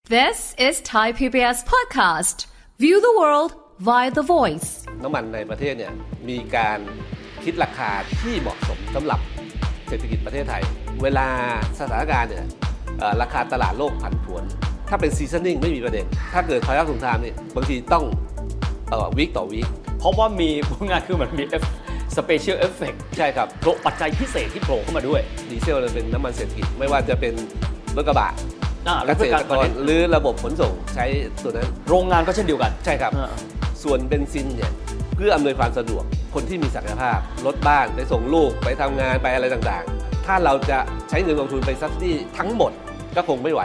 This is Thai PBS podcast. View the world via the voice. น้ำมันในประเทศเนี่ยมีการคิดราคาที่เหมาะสมสำหรับเศรษฐกิจประเทศไทยเวลาสถานการณ์เนี่ยราคาตลาดโลกผันผวนถ้าเป็นซีซันนิ่งไม่มีประเด็นถ้าเกิดภาวะสงครามเนี่ยบางทีต้องวีคต่อวีคเพราะว่ามีพวกงานคือมันมีspecial effect ใช่ครับปัจจัยพิเศษที่โผล่เข้ามาด้วยดีเซลเป็นน้ำมันเศรษฐกิจไม่ว่าจะเป็นรถกระบะเกษตรกรหรือระบบขนส่งใช้ตัวนั้นโรงงานก็เช่นเดียวกันใช่ครับส่วนเบนซินเนี่ยเพื่ออำนวยความสะดวกคนที่มีศักยภาพรถบ้านไปส่งลูกไปทำงานไปอะไรต่างๆถ้าเราจะใช้เงินลงทุนไปซับซิดี้ทั้งหมดก็คงไม่ไหว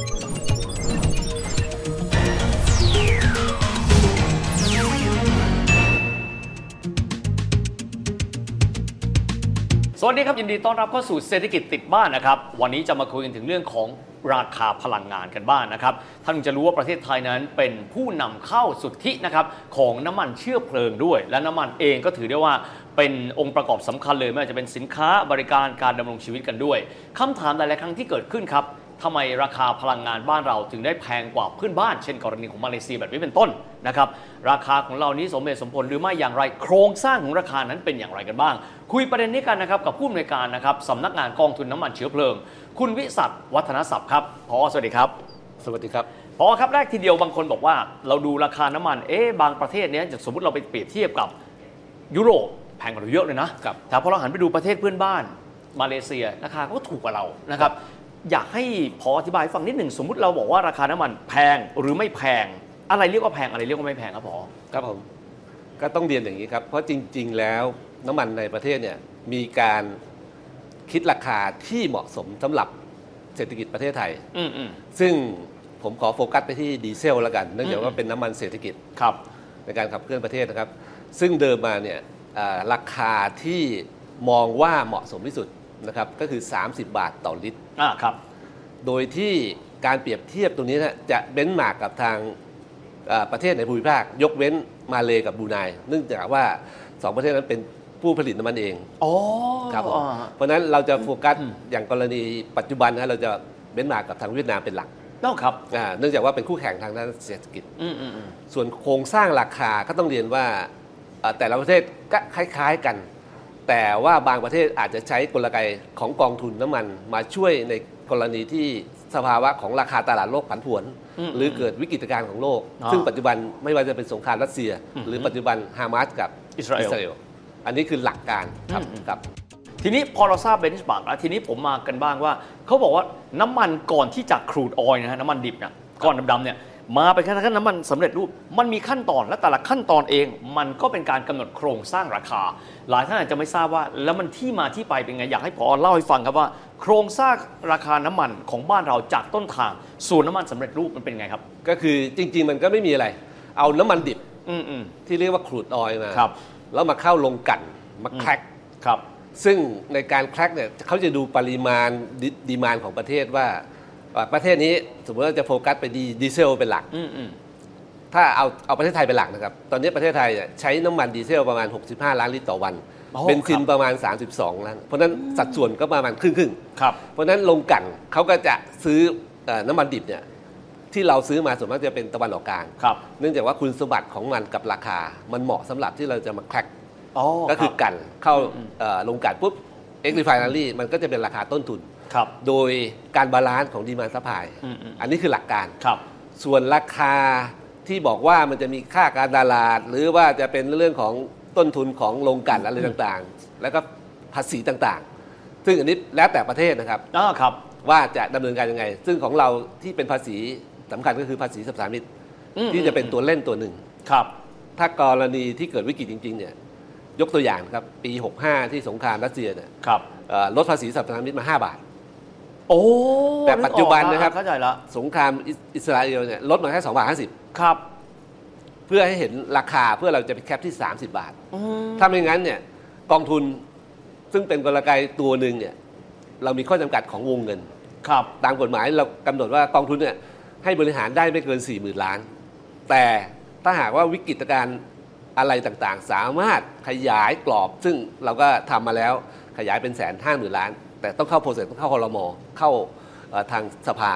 สวัสดีครับยินดีต้อนรับเข้าสู่เศรษฐกิจติดบ้านนะครับวันนี้จะมาคุยกันถึงเรื่องของราคาพลังงานกันบ้างนะครับท่านจะรู้ว่าประเทศไทยนั้นเป็นผู้นำเข้าสุทธินะครับของน้ำมันเชื้อเพลิงด้วยและน้ำมันเองก็ถือได้ว่าเป็นองค์ประกอบสำคัญเลยไม่ว่าจะเป็นสินค้าบริการการดำรงชีวิตกันด้วยคำถามหลายๆครั้งที่เกิดขึ้นครับทำไมราคาพลังงานบ้านเราถึงได้แพงกว่าเพื่อนบ้านเช่นกรณีของมาเลเซียแบบนี้เป็นต้นนะครับราคาของเรานี้สมเหตุสมผลหรือไม่อย่างไรโครงสร้างของราคานั้นเป็นอย่างไรกันบ้างคุยประเด็นนี้กันนะครับกับผู้อำนวยการนะครับสำนักงานกองทุนน้ำมันเชื้อเพลิงคุณวิสัชวัฒนศัพท์ครับผอ.สวัสดีครับสวัสดีครับผอ.ครับแรกทีเดียวบางคนบอกว่าเราดูราคาน้ำมันบางประเทศเนี้ยสมมติเราไปเปรียบเทียบกับยุโรปแพงกว่าเราเยอะเลยนะแต่พอเราหันไปดูประเทศเพื่อนบ้านมาเลเซียราคาก็ถูกกว่าเรานะครับอยากให้พออธิบายฟังนิดหนึ่งสมมุติเราบอกว่าราคาน้ำมันแพงหรือไม่แพงอะไรเรียกว่าแพงอะไรเรียกว่าไม่แพงครับผอ. ครับผมก็ต้องเรียนอย่างนี้ครับเพราะจริงๆแล้วน้ำมันในประเทศเนี่ยมีการคิดราคาที่เหมาะสมสำหรับเศรษฐกิจประเทศไทยซึ่งผมขอโฟกัสไปที่ดีเซลแล้วกันเนื่องจากว่าเป็นน้ำมันเศรษฐกิจในการขับเคลื่อนประเทศนะครับซึ่งเดิมมาเนี่ยราคาที่มองว่าเหมาะสมที่สุดนะครับก็คือ30 บาทต่อลิตรครับโดยที่การเปรียบเทียบตรงนี้นะจะเบนช์มาร์กกับทางประเทศในภูมิภาคยกเว้นมาเลกับบรูไนเนื่องจากว่า2ประเทศนั้นเป็นผู้ผลิตน้ำมันเองครับเพราะฉะนั้นเราจะโฟกัสอย่างกรณีปัจจุบันนะเราจะเบนช์มาร์กกับทางเวียดนามเป็นหลักครับเนื่องจากว่าเป็นคู่แข่งทางด้านเศรษฐกิจส่วนโครงสร้างราคาก็ต้องเรียนว่าแต่ละประเทศก็คล้ายๆกันแต่ว่าบางประเทศอาจจะใช้กลไกของกองทุนน้ำมันมาช่วยในกรณีที่สภาวะของราคาตลาดโลกผันผวนหรือเกิดวิกฤตการณ์ของโลกซึ่งปัจจุบันไม่ว่าจะเป็นสงครามรัสเซียหรือปัจจุบันฮามาสกับอิสราเอลอันนี้คือหลักการครับทีนี้พอเราทราบเบนช์มาร์กแล้วทีนี้ผมมากันบ้างว่าเขาบอกว่าน้ำมันก่อนที่จะครูดออยล์นะฮะน้ำมันดิบเนี่ยก้อนดำๆเนี่ยมาเป็นขั้นน้ำมันสำเร็จรูปมันมีขั้นตอนและแต่ละขั้นตอนเองมันก็เป็นการกำหนดโครงสร้างราคาหลายท่านอาจจะไม่ทราบว่าแล้วมันที่มาที่ไปเป็นไงอยากให้ผอ.เล่าให้ฟังครับว่าโครงสร้างราคาน้ำมันของบ้านเราจากต้นทางสู่น้ำมันสำเร็จรูปมันเป็นไงครับก็คือจริงๆมันก็ไม่มีอะไรเอาน้ำมันดิบที่เรียกว่าครูดออยล์มาแล้วมาเข้าลงกลั่นมาแคร็กซึ่งในการแคร็กเนี่ยเขาจะดูปริมาณดีมานด์ของประเทศว่าประเทศนี้สมมติว่าจะโฟกัสไปดีเซลเป็นหลักถ้าเอาประเทศไทยเป็นหลักนะครับตอนนี้ประเทศไทยใช้น้ำมันดีเซลประมาณ65 ล้านลิตรต่อวันเบนซินประมาณ32 ล้านเพราะนั้นสัดส่วนก็ประมาณครึ่งเพราะนั้นลงกลั่นเขาก็จะซื้อน้ำมันดิบเนี่ยที่เราซื้อมาส่วนมากจะเป็นตะวันออกกลางเนื่องจากว่าคุณสมบัติของมันกับราคามันเหมาะสำหรับที่เราจะมาแคร็กก็คือกันเข้าลงกลั่นปุ๊บเอ็กซ์รีไฟนารีมันก็จะเป็นราคาต้นทุนโดยการบาลานซ์ของดีมานด์ซัพพลายอันนี้คือหลักการส่วนราคาที่บอกว่ามันจะมีค่าการตลาดหรือว่าจะเป็นเรื่องของต้นทุนของโรงกลั่นอะไรต่างๆแล้วก็ภาษีต่างๆซึ่งอันนี้แล้วแต่ประเทศนะครับว่าจะดำเนินการยังไงซึ่งของเราที่เป็นภาษีสำคัญก็คือภาษีสรรพสามิตที่จะเป็นตัวเล่นตัวหนึ่งถ้ากรณีที่เกิดวิกฤตจริงๆเนี่ยยกตัวอย่างครับปี65ที่สงครามรัสเซียเนี่ยลดภาษีสรรพสามิตมา5 บาทแต่ปัจจุบันนะครับสงครามอิสราเอลเนี่ยลดมาแค่2.50 บาทครับเพื่อให้เห็นราคาเพื่อเราจะไปแคปที่30 บาทถ้าไม่งั้นเนี่ยกองทุนซึ่งเป็นกลไกตัวหนึ่งเนี่ยเรามีข้อจำกัดของวงเงินตามกฎหมายเรากำหนดว่ากองทุนเนี่ยให้บริหารได้ไม่เกิน 40,000 ล้านแต่ถ้าหากว่าวิกฤตการณ์อะไรต่างๆสามารถขยายกรอบซึ่งเราก็ทำมาแล้วขยายเป็น150,000 ล้านแต่ต้องเข้าโปรเซสต้องเข้าครม.เข้าทางสภาเ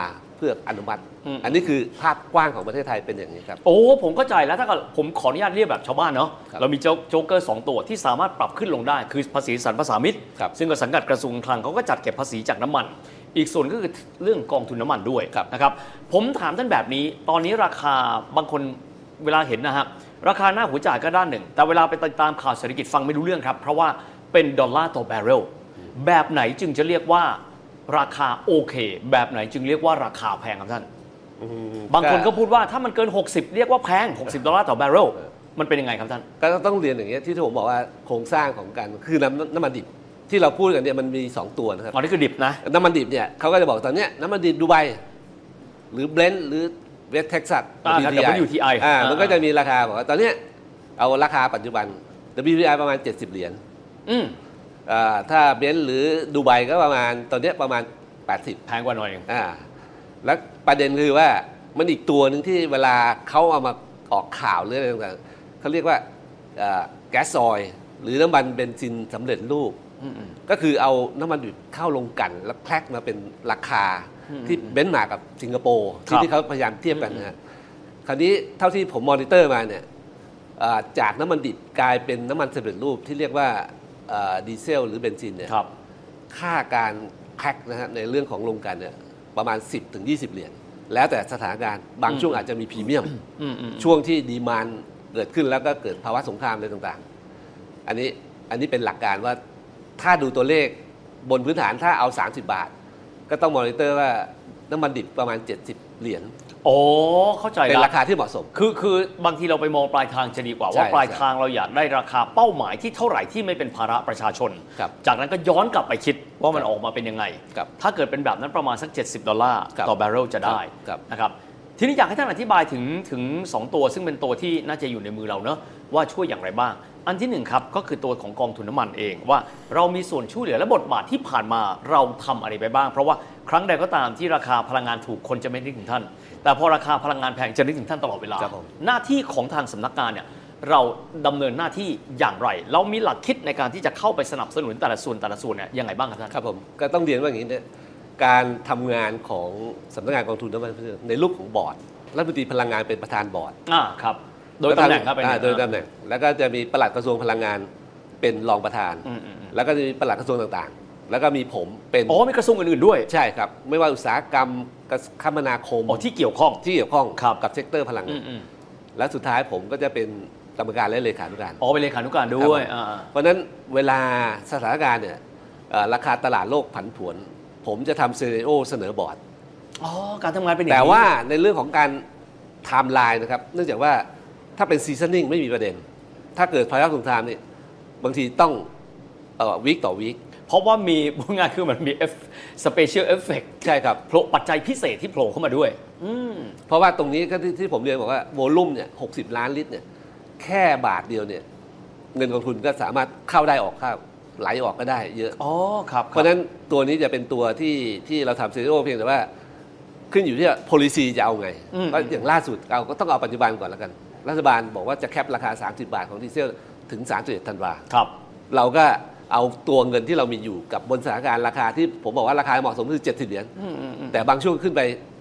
พื่ออนุมัติอันนี้คือภาพกว้างของประเทศไทยเป็นอย่างนี้ครับโอ้ผมเข้าใจแล้วถ้าผมขออนุญาตเรียกแบบชาวบ้านเนาะเรามีโจ๊กเกอร์2ตัวที่สามารถปรับขึ้นลงได้คือภาษีสรรพสามิตซึ่งก็สังกัดกระทรวงคลังเขาก็จัดเก็บภาษีจากน้ำมันอีกส่วนก็คือเรื่องกองทุนน้ำมันด้วยนะครับผมถามท่านแบบนี้ตอนนี้ราคาบางคนเวลาเห็นนะฮะราคาหน้าหัวจ่ายก็ด้านหนึ่งแต่เวลาไปติดตามข่าวเศรษฐกิจฟังไม่รู้เรื่องครับเพราะว่าเป็นดอลลาร์ต่อแบเรลแบบไหนจึงจะเรียกว่าราคาโอเคแบบไหนจึงเรียกว่าราคาแพงครับท่านบางคนก็พูดว่าถ้ามันเกิน60เรียกว่าแพง$60ต่อแบเรลมันเป็นยังไงครับท่านก็ต้องเรียนอย่างนี้ที่ผมบอกว่าโครงสร้างของการคือน้ำมันดิบที่เราพูดกันเนี่ยมันมี2ตัวนะครับอันนี้คือดิบนะน้ำมันดิบเนี่ยเขาก็จะบอกตอนนี้น้ำมันดิบดูไบหรือเบรนท์หรือเวสต์เท็กซัส WTI มันก็จะมีราคาบอกว่าตอนนี้เอาราคาปัจจุบัน WTI ประมาณ70เหรียญถ้าเบรนท์หรือดูไบก็ประมาณตอนนี้ประมาณ80 แพงกว่าหน่อยแล้วประเด็นคือว่ามันอีกตัวหนึ่งที่เวลาเขาเอามาออกข่าวเรื่องอะไรต่างๆเขาเรียกว่าแก๊สซอยหรือน้ำมันเบนซินสำเร็จรูปก็คือเอาน้ำมันดิบเข้าลงกันแล้วแพลกมาเป็นราคาที่เบนช์มาร์กกับสิงคโปร์ที่เขาพยายามเทียบกันนะฮะคราวนี้เท่าที่ผมมอนิเตอร์มาเนี่ยจากน้ำมันดิบกลายเป็นน้ำมันสำเร็จรูปที่เรียกว่าดีเซลหรือเบนซินเนี่ยค่าการแพ็คนะฮะในเรื่องของโรงกลั่นเนี่ยประมาณ 10-20 เหรียญแล้วแต่สถานการณ์บางช่วงอาจจะมีพรีเมียมช่วงที่ดีมานด์เกิดขึ้นแล้วก็เกิดภาวะสงครามอะไรต่างๆอันนี้เป็นหลักการว่าถ้าดูตัวเลขบนพื้นฐานถ้าเอา30บาทก็ต้องมอนิเตอร์ว่าน้ำมันดิบประมาณ70เหรียญโอ้เข้าใจเป็นราคาที่เหมาะสมคือบางทีเราไปมองปลายทางจะดีกว่าว่าปลายทางเราอยากได้ราคาเป้าหมายที่เท่าไหร่ที่ไม่เป็นภาระประชาชนจากนั้นก็ย้อนกลับไปคิดว่ามันออกมาเป็นยังไงถ้าเกิดเป็นแบบนั้นประมาณสัก$70ต่อแบเรลจะได้นะครับทีนี้อยากให้ท่านอธิบายถึง2ตัวซึ่งเป็นตัวที่น่าจะอยู่ในมือเราเนอะว่าช่วยอย่างไรบ้างอันที่1ครับก็คือตัวของกองทุนน้ำมันเองว่าเรามีส่วนช่วยเหลือและบทบาทที่ผ่านมาเราทำอะไรไปบ้างเพราะว่าครั้งใดก็ตามที่ราคาพลังงานถูกคนจะไม่นึกถึงท่านแต่พอราคาพลังงานแพงจะนึกถึงท่านตลอดเวลาหน้าที่ของทางสำนักงานเนี่ยเราดำเนินหน้าที่อย่างไรเรามีหลักคิดในการที่จะเข้าไปสนับสนุนแต่ละส่วนเนี่ยยังไงบ้างครับท่านครับผมก็ต้องเรียนว่าอย่างนี้เนี่ยการทำงานของสำนักงานกองทุนน้ำมันในรูปของบอร์ดรัฐมนตรีพลังงานเป็นประธานบอร์ดครับโดยตำแหน่งครับโดยตำแหน่งแล้วก็จะมีปลัดกระทรวงพลังงานเป็นรองประธานแล้วก็จะมีปลัดกระทรวงต่างๆแล้วก็มีผมเป็นมีกระทรวงอื่นๆด้วยใช่ครับไม่ว่าอุตสาหกรรมคมนาคมที่เกี่ยวข้องกับเซกเตอร์พลังงานและสุดท้ายผมก็จะเป็นกรรมการและเลขานุการเป็นเลขานุการด้วยเพราะฉะนั้นเวลาสถานการณ์เนี่ยราคาตลาดโลกผันผวนผมจะทำซีเนโอเสนอบอร์ดการทำงานเป็นอย่างนี้แต่ว่าในเรื่องของการไทม์ไลน์นะครับเนื่องจากว่าถ้าเป็นซีซันนิ่งไม่มีประเด็นถ้าเกิดภาวะสงครามนี่บางทีต้องวีคต่อวีคเพราะว่ามีพูดง่ายคือมันมีสเปเชียลเอฟเฟกต์ใช่ครับโผล่ปัจจัยพิเศษที่โผล่เข้ามาด้วยเพราะว่าตรงนี้ก็ที่ผมเรียนบอกว่าโวลุ่มเนี่ย60 ล้านลิตรเนี่ยแค่บาทเดียวเนี่ยเงินกองทุนก็สามารถเข้าได้ออกเข้าไหลออกก็ได้เยอะครับเพราะฉะนั้นตัวนี้จะเป็นตัวที่เราทำซีโร่เพียงแต่ว่าขึ้นอยู่ที่ policy จะเอาไงก็อย่างล่าสุดเราก็ต้องเอาปัจจุบันก่อนแล้วกันรัฐบาลบอกว่าจะแคปราคา30บาทของดีเซลถึง31ธันวาคมเราก็เอาตัวเงินที่เรามีอยู่กับบนสถานการณ์ราคาที่ผมบอกว่าราคาเหมาะสมคือ70เหรียญแต่บางช่วงขึ้นไป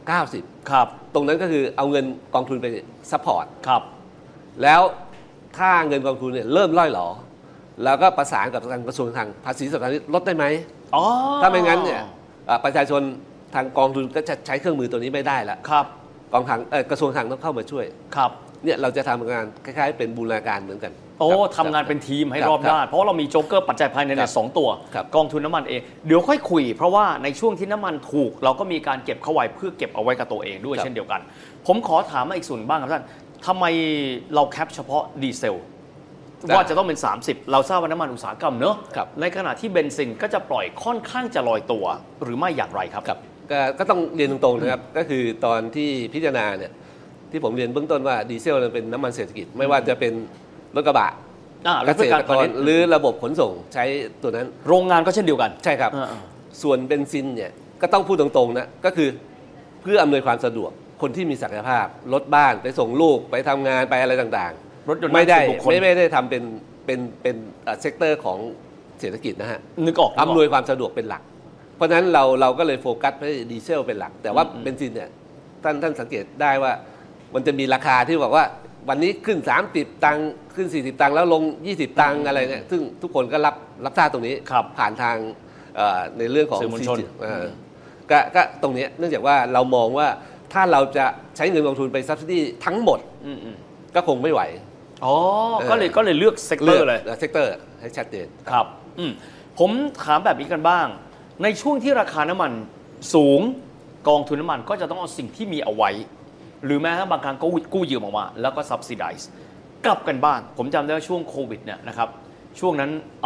90 ครับตรงนั้นก็คือเอาเงินกองทุนไปซัพพอร์ตครับแล้วถ้าเงินกองทุนเนี่ยเริ่มล่อยหลอแล้วก็ประสานกับทางกระทรวงคลังภาษีสรรพสามิตลดได้ไหมถ้าไม่งั้นเนี่ยประชาชนทางกองทุนก็จะใช้เครื่องมือตัวนี้ไม่ได้แล้วครับกองคลังกระทรวงคลังต้องเข้ามาช่วยครับเนี่ยเราจะทำงานคล้ายๆเป็นบูรณาการเหมือนกันทำงานเป็นทีมให้รอบด้านเพราะเรามีโจ๊กเกอร์ปัจจัยภายในเนี่ย2ตัวกองทุนน้ำมันเองเดี๋ยวค่อยคุยเพราะว่าในช่วงที่น้ำมันถูกเราก็มีการเก็บเข้าไว้เพื่อเก็บเอาไว้กับตัวเองด้วยเช่นเดียวกันผมขอถามมาอีกส่วนบ้างครับท่านทำไมเราแคปเฉพาะดีเซลว่าจะต้องเป็น30เราทราบว่าน้ำมันอุตสาหกรรมเนอะในขณะที่เบนซินก็จะปล่อยค่อนข้างจะลอยตัวหรือไม่อย่างไรครับก็ต้องเรียนตรงๆนะครับก็คือตอนที่พิจารณาเนี่ยที่ผมเรียนเบื้องต้นว่าดีเซลเป็นน้ำมันเศรษฐกิจไม่ว่าจะเป็นรถกระบะเกษตรกรหรือระบบขนส่งใช้ตัวนั้นโรงงานก็เช่นเดียวกันใช่ครับส่วนเบนซินเนี่ยก็ต้องพูดตรงๆนะก็คือเพื่ออำนวยความสะดวกคนที่มีศักยภาพรถบ้านไปส่งลูกไปทำงานไปอะไรต่างๆรถยนต์ไม่ได้ทำเป็นเซกเตอร์ของเศรษฐกิจนะฮะนึกออกอำนวยความสะดวกเป็นหลักเพราะฉะนั้นเราก็เลยโฟกัสไปดีเซลเป็นหลักแต่ว่าเบนซินเนี่ยท่านสังเกตได้ว่ามันจะมีราคาที่บอกว่าวันนี้ขึ้น30ตังค์ขึ้น40ตังค์แล้วลง20ตังค์อะไรเนี่ยซึ่งทุกคนก็รับทราบตรงนี้ผ่านทางในเรื่องของสื่อมวลชนก็ตรงนี้เนื่องจากว่าเรามองว่าถ้าเราจะใช้เงินลงทุนไป subsidy ทั้งหมดก็คงไม่ไหวก็เลยเลือกเซกเตอร์เลยเซกเตอร์ให้ชัดเจนครับผมถามแบบนี้กันบ้างในช่วงที่ราคาน้ำมันสูงกองทุนน้ำมันก็จะต้องเอาสิ่งที่มีเอาไว้หรือแม้กระทั่งบางครั้งก็กู้ยืมออกมาแล้วก็ subsidize กลับกันบ้างผมจำได้ว่าช่วงโควิดเนี่ยนะครับช่วงนั้น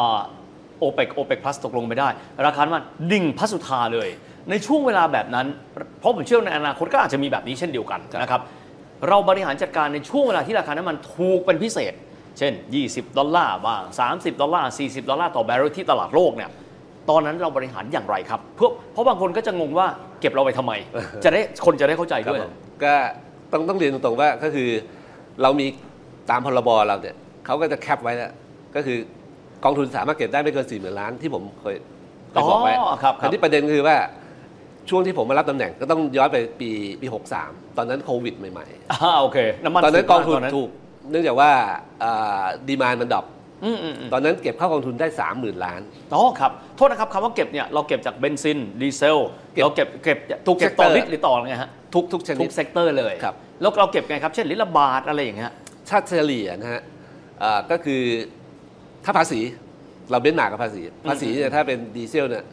OPEC Plus ตกลงไม่ได้ราคาน้ำมันดิ่งพัสสุธาเลยในช่วงเวลาแบบนั้นเพราะผมเชื่อในอนาคตก็อาจจะมีแบบนี้เช่นเดียวกันนะครับเราบริหารจัดการในช่วงเวลาที่ราคาน้ำมันถูกเป็นพิเศษเช่น$20บ้าง$30 $40ต่อบาร์เรลที่ตลาดโลกเนี่ยตอนนั้นเราบริหารอย่างไรครับเพราะบางคนก็จะงงว่าเก็บเราไปทำไมคนจะได้เข้าใจด้วยก็ต้องเรียนตรงๆว่าก็คือเรามีตามพรบเราเนี่ยเขาก็จะแคปไว้แล้วก็คือกองทุนสามารถเก็บได้ไม่เกิน40,000 ล้านที่ผมเคยบอกไว้แต่ที่ประเด็นคือว่าช่วงที่ผมมารับตำแหน่งก็ต้องย้อนไปปี63ตอนนั้นโควิดใหม่ๆโอเคน้ำมันตอนนั้นกองทุนถูกเนื่องจากว่าดีมานด์มันดรอปตอนนั้นเก็บเข้ากองทุนได้ 30,000 ล้านครับโทษนะครับคำว่าเก็บเนี่ยเราเก็บจากเบนซินดีเซลเราเก็บทุกต่อลิตรหรือต่อไงฮะทุกชนิดทุกเซกเตอร์เลยแล้วเราเก็บไงครับเช่นลิตรละบาทอะไรอย่างเงี้ยถ้าเฉลี่ยนะฮะก็คือถ้าภาษีเราเบนหนักกับภาษีเนี่ยถ้าเป็นดีเซลเนี่ย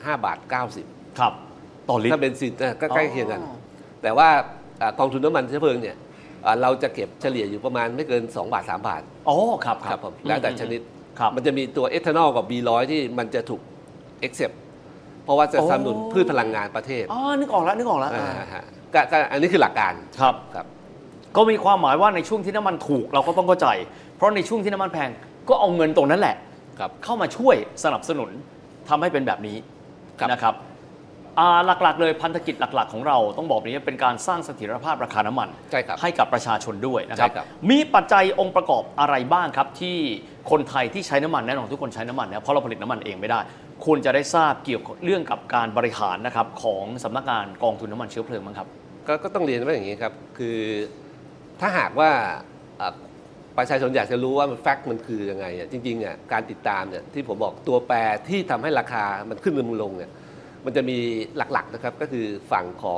$5.90 ครับต่อลิตรถ้าเป็นซินก็ใกล้เคียงกันแต่ว่ากองทุนน้ำมันเชื้อเพลิงเนี่ยเราจะเก็บเฉลี่ยอยู่ประมาณไม่เกิน$2-3 ครับผมแล้วแต่ชนิดมันจะมีตัวเอทานอลกับ B100 ที่มันจะถูก accept เพราะว่าจะสนับสนุนพืชพลังงานประเทศนึกออกแล้วก็อันนี้คือหลักการครับก็มีความหมายว่าในช่วงที่น้ำมันถูกเราก็ต้องเข้าใจเพราะในช่วงที่น้ำมันแพงก็เอาเงินตรงนั้นแหละเข้ามาช่วยสนับสนุนทำให้เป็นแบบนี้นะครับหลักๆเลยพันธกิจหลักๆของเราต้องบอกนี้เป็นการสร้างเสถียรภาพราคาน้ำมันให้กับประชาชนด้วยนะครับมีปัจจัยองค์ประกอบอะไรบ้างครับที่คนไทยที่ใช้น้ำมันแน่นอนทุกคนใช้น้ำมันเพราะเราผลิตน้ำมันเองไม่ได้ควรจะได้ทราบเกี่ยวกับเรื่องกับการบริหารนะครับของสำนักงานกองทุนน้ำมันเชื้อเพลิงมั้งครับก็ต้องเรียนว่าอย่างนี้ครับคือถ้าหากว่าประชาชนอยากจะรู้ว่ามันแฟกต์มันคือยังไงจริงๆการติดตามเนี่ยที่ผมบอกตัวแปรที่ทำให้ราคามันขึ้นลงเนี่ยมันจะมีหลักๆนะครับก็คือฝั่งของ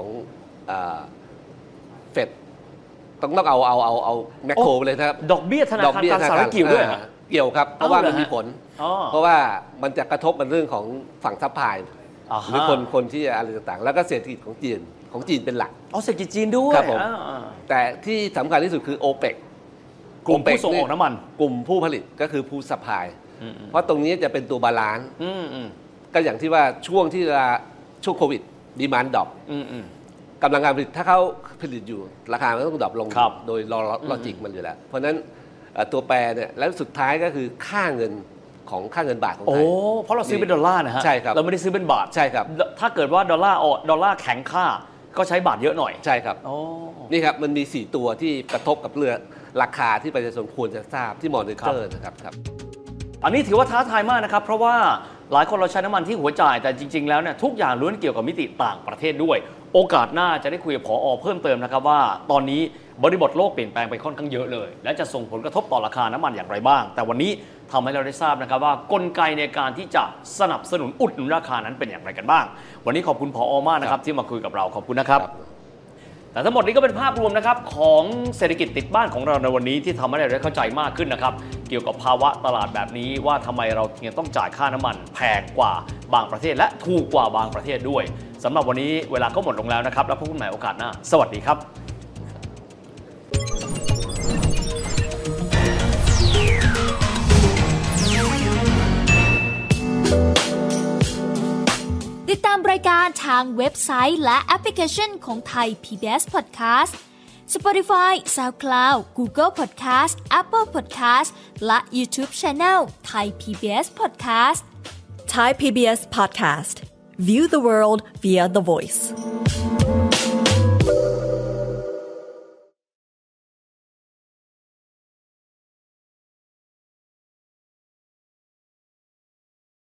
เฟดต้องเอาแมคโครเลยครับดอกเบี้ยธนาคารกลางสหรัฐเกี่ยวด้วยเกี่ยวครับเพราะว่ามันมีผลเพราะว่ามันจะกระทบมันเรื่องของฝั่งซัพพลายหรือคนที่อะไรต่างๆแล้วก็เศรษฐกิจของจีนเป็นหลักเศรษฐกิจจีนด้วยครับผมแต่ที่สำคัญที่สุดคือโอเปกกลุ่มผู้ส่งออกน้ำมันกลุ่มผู้ผลิตก็คือผู้ซัพพลายเพราะตรงนี้จะเป็นตัวบาลานซ์ก็อย่างที่ว่าช่วงโควิดดีมานด์ดรอปกำลังการผลิตถ้าเขาผลิตอยู่ราคามันต้องดรอปลงโดยลอจิกมันอยู่แล้วเพราะนั้นตัวแปรเนี่ยแล้วสุดท้ายก็คือค่าเงินบาทของไทยเพราะเราซื้อเป็นดอลลาร์นะฮะใช่ครับเราไม่ได้ซื้อเป็นบาทใช่ครับถ้าเกิดว่าดอลลาร์แข็งค่าก็ใช้บาทเยอะหน่อยใช่ครับนี่ครับมันมี4ตัวที่กระทบกับเรื่องราคาที่ประชาชนควรจะทราบที่มอนิเตอร์นะครับอันนี้ถือว่าท้าทายมากนะครับเพราะว่าหลายคนเราใช้น้ำมันที่หัวจ่ายแต่จริงๆแล้วเนี่ยทุกอย่างล้วนเกี่ยวกับมิติต่างประเทศด้วยโอกาสหน้าจะได้คุยกับผอ.เพิ่มเติมนะครับว่าตอนนี้บริบทโลกเปลี่ยนแปลงไปค่อนข้างเยอะเลยและจะส่งผลกระทบต่อราคาน้ำมันอย่างไรบ้างแต่วันนี้ทำให้เราได้ทราบนะครับว่ากลไกในการที่จะสนับสนุนอุดหนุนราคานั้นเป็นอย่างไรกันบ้างวันนี้ขอบคุณผอ.มากนะครับที่มาคุยกับเราขอบคุณนะครับแต่ทั้งหมดนี้ก็เป็นภาพรวมนะครับของเศรษฐกิจติดบ้านของเราในวันนี้ที่ทำให้เราได้เข้าใจมากขึ้นนะครับเกี่ยวกับภาวะตลาดแบบนี้ว่าทำไมเรายังต้องจ่ายค่าน้ำมันแพงกว่าบางประเทศและถูกกว่าบางประเทศด้วยสำหรับวันนี้เวลาก็หมดลงแล้วนะครับแล้วพบกันใหม่โอกาสหน้าสวัสดีครับติดตามรายการทางเว็บไซต์และแอปพลิเคชันของไทย PBS Podcast Spotify SoundCloud Google Podcast Apple Podcast และ YouTube Channel Thai PBS Podcast Thai PBS Podcast View the world via the voice